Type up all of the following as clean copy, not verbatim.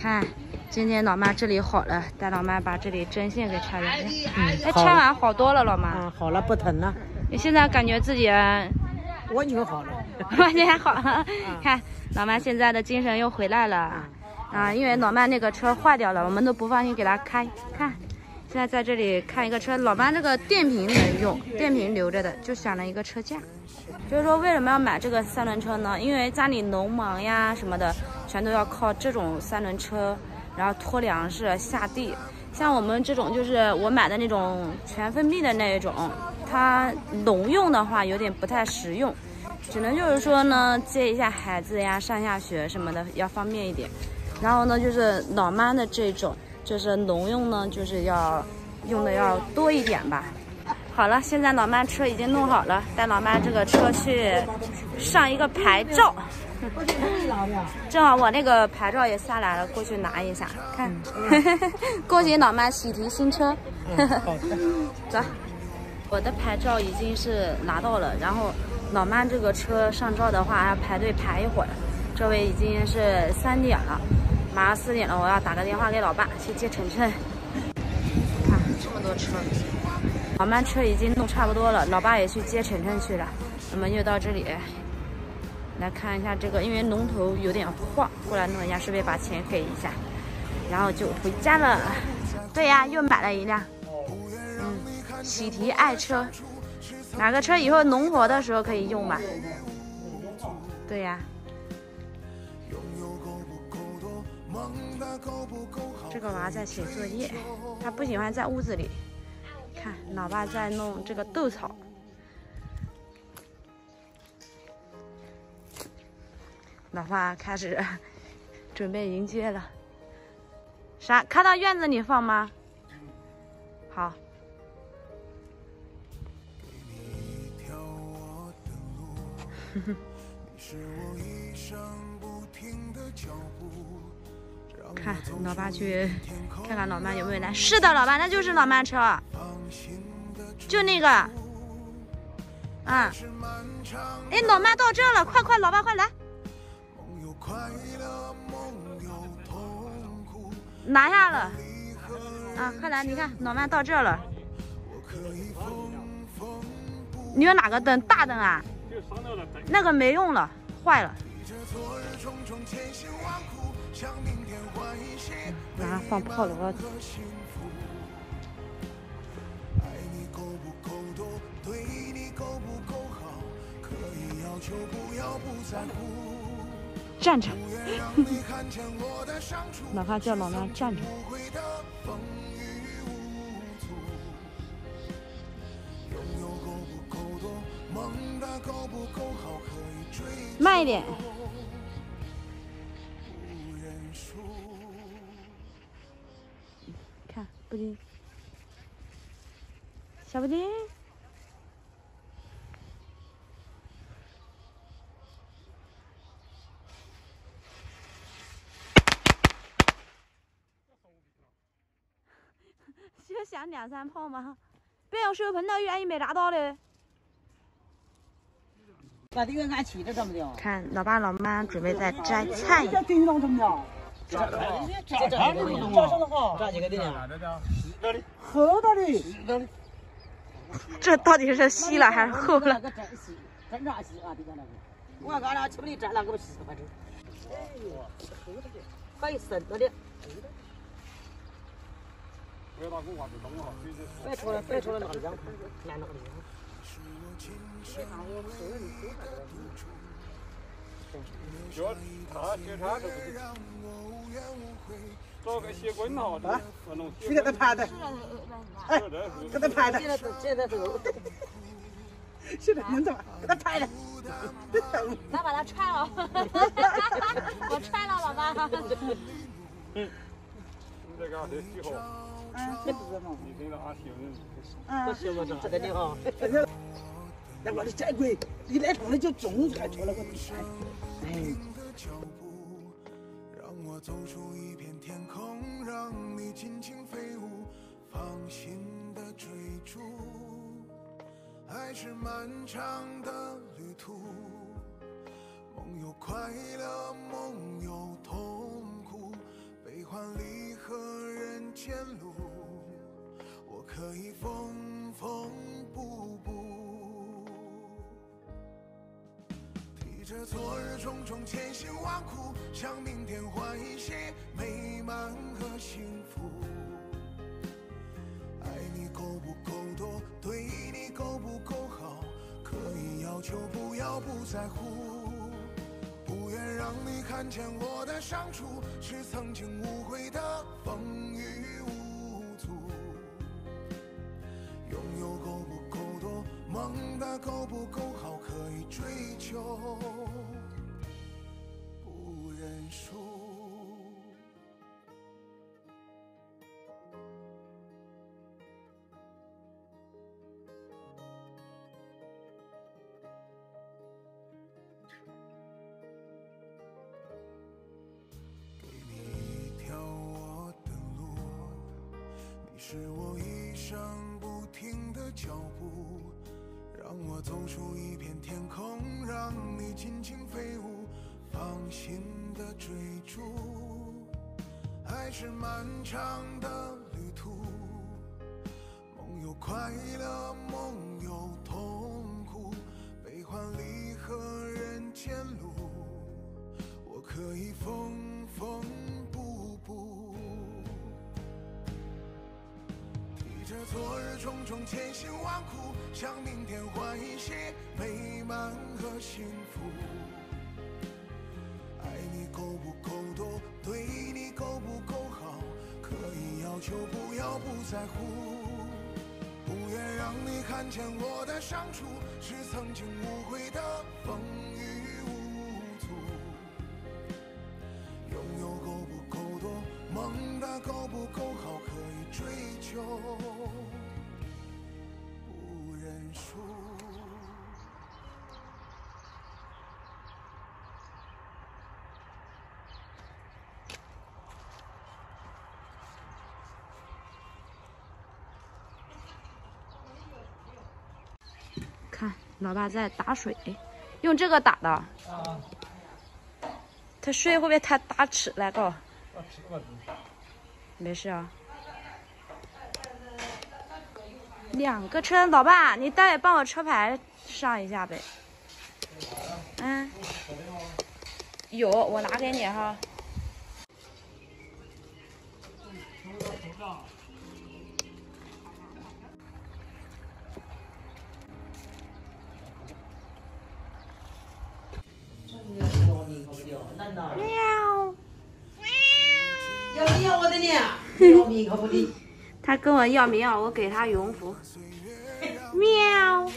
看，今天老妈这里好了，带老妈把这里针线给拆了。哎，拆完好多了，老妈。 好了，不疼了。 你现在感觉自己完全好了， 完全好了。看，老妈现在的精神又回来了啊！因为老妈那个车坏掉了，我们都不放心给她开。看，现在在这里看一个车，老妈这个电瓶能用，电瓶留着的，就选了一个车架。就是说，为什么要买这个三轮车呢？因为家里农忙呀什么的，全都要靠这种三轮车，然后拖粮食下地。像我们这种，就是我买的那种全封闭的那一种，它农用的话有点不太实用，只能就是说呢，接一下孩子呀，上下学什么的要方便一点。然后呢，就是老妈的这种，就是农用呢，就是要用的要多一点吧。好了，现在老妈车已经弄好了，带老妈这个车去上一个牌照。正好我那个牌照也下来了，过去拿一下。看，恭喜老妈喜提新车。走，我的牌照已经是拿到了，然后老妈这个车上照的话要排队排一会儿。这位已经是3点了，马上4点了，我要打个电话给老爸去接晨晨。看这么多车。老妈车已经弄差不多了，老爸也去接晨晨去了。我们又到这里来看一下这个，因为龙头有点晃，过来弄一下，顺便把钱给一下，然后就回家了。对呀，又买了一辆，喜提爱车，买个车以后农活的时候可以用吧？对呀。这个娃在写作业，他不喜欢在屋子里。看，老爸在弄这个豆草。老爸开始准备迎接了。啥？开到院子里放吗？好。看老爸去看看老妈有没有来。是的，老爸，那就是老妈车，就那个。哎，老妈到这了，快，老爸快来，拿下了。快来，你看老妈到这了。你有哪个灯？大灯啊？那个没用了，坏了。拿放炮楼。站着。老爸叫老妈站着。慢一点。看，布丁，小布丁。就响2、3炮吗？别用手喷到远也没炸到的。 那这个俺骑着怎么的？ 看，老爸老妈准备在摘菜。 这叮当怎么的？这啥的好？这几个的呢？厚的哩。 这到底是稀了还是厚了？ 真啥稀啊？这个那个，我刚才吃不的摘了，给我洗反正。哎呦，厚的的，还有深的的。别出来哪里让看哪里。检查这个。找个鞋棍哈，你给他拍的，哎，给他拍的，现在都，现在能怎么？给他拍的， 咱把他踹了，我踹了，老爸。 你这个得洗好，你听到俺行， 不行我这的哈，那我的再贵，一来头的就中才出了个比赛，哎。我走出一片天空，让你尽情飞舞，放心的追逐。爱是漫长的旅途，梦有快乐，梦有痛苦，背前路，我可以缝缝补补，提着昨日种种千辛万苦，向明天换一些美满和幸福。爱你够不够多，对你够不够好，可以要求不要不在乎，不愿让你看见我的伤处，是曾经无悔的风雨无阻。拥有够不够多，梦的够不够好，可以追求不认输。是我一生不停的脚步，让我走出一片天空，让你尽情飞舞，放心的追逐。爱是漫长的旅途，梦有快乐，梦有痛苦，悲欢离合人间路，我可以缝缝补补。这昨日种种千辛万苦，向明天换一些美满和幸福。爱你够不够多，对你够不够好，可以要求不要不在乎，不愿让你看见我的伤处，是曾经无悔的风雨无阻。拥有够不够多，梦的够不够好，可以追求不认输。 看，老爸在打水，用这个打的。啊。它水会不会太打吃了？够？没事啊。2个车，老爸，你待会帮我车牌上一下呗。嗯。有，我拿给你哈。喵！ 要不要我的呢？要米可不的。 他跟我要棉袄，我给他羽绒服。喵！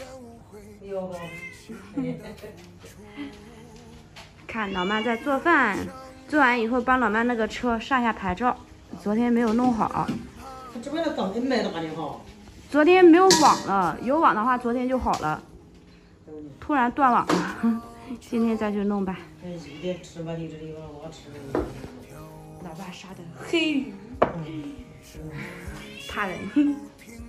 看老妈在做饭，做完以后帮老妈那个车上下牌照，昨天没有弄好。 这边的钢筋买的还挺好。 昨天没有网了，有网的话昨天就好了。突然断网了，今天再去弄吧。老爸杀的黑鱼，怕人。